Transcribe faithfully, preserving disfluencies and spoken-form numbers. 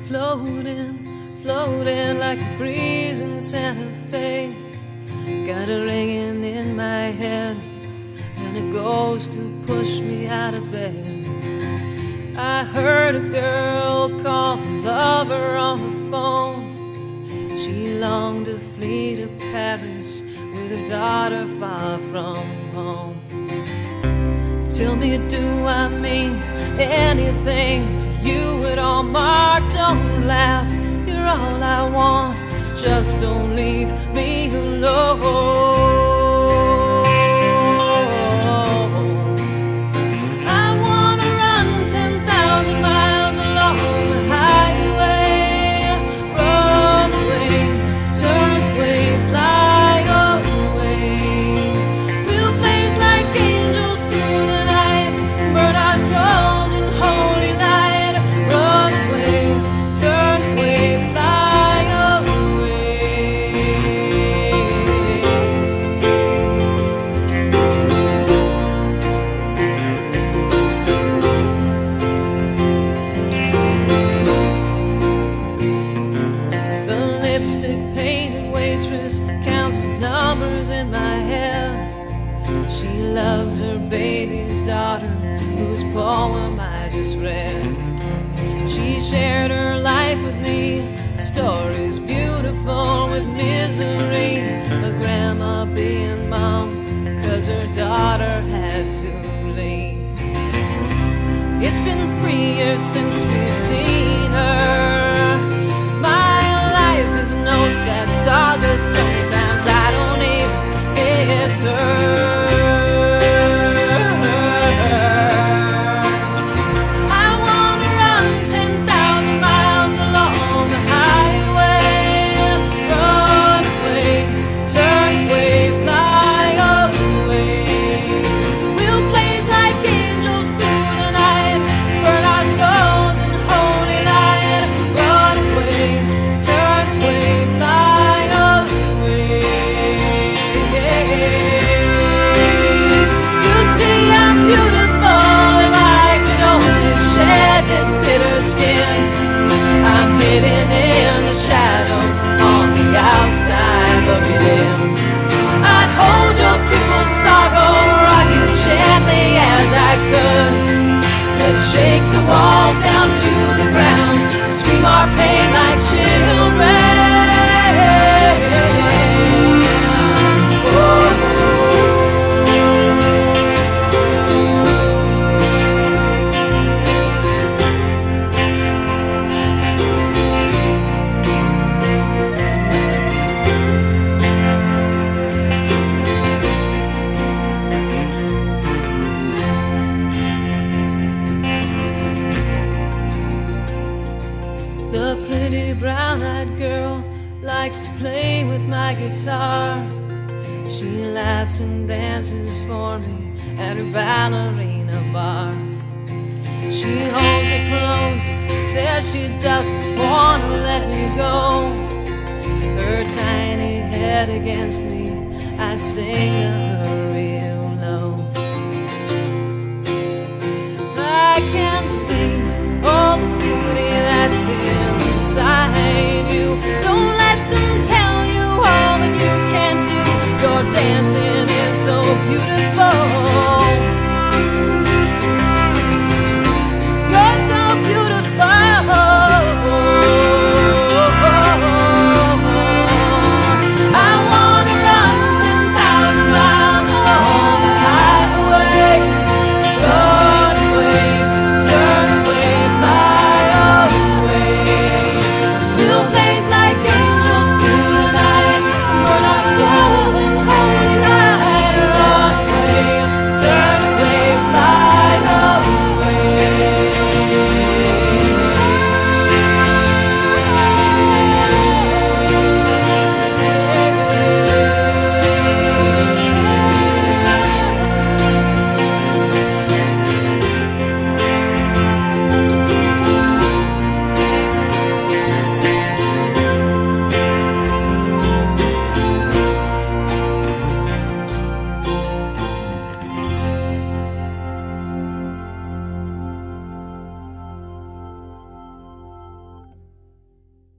Floating, floating like a breeze in Santa Fe. Got a ringing in my head, and it goes to push me out of bed. I heard a girl call her lover on the phone. She longed to flee to Paris with her daughter far from home. Tell me, do I mean anything to you at all? Mark, don't laugh, you're all I want. Just don't leave me alone. I wanna run ten thousand miles along the highway. Run away, turn away, fly away. We'll blaze like angels through the night, burn our souls in holy light. Run away, turn away, fly away. The lipstick painted waitress counts the numbers in my head. She loves her baby's daughter, whose poem I just read. She shared her life with me, stories beautiful with misery. Her grandma being mom, cause her daughter had to leave. It's been three years since we've seen her. My life is no sad saga, sometimes I don't even miss her. Hidden in the shadows on the outside looking in. I'd hold your crippled sorrow, rock it gently as I could. Let's shake the walls down to the ground, scream our pain like children. Oh. The pretty brown-eyed girl likes to play with my guitar. She laughs and dances for me at her ballerina bar. She holds me close, says she doesn't want to let me go. Her tiny head against me, I sing to her real low. I can see all the beauty that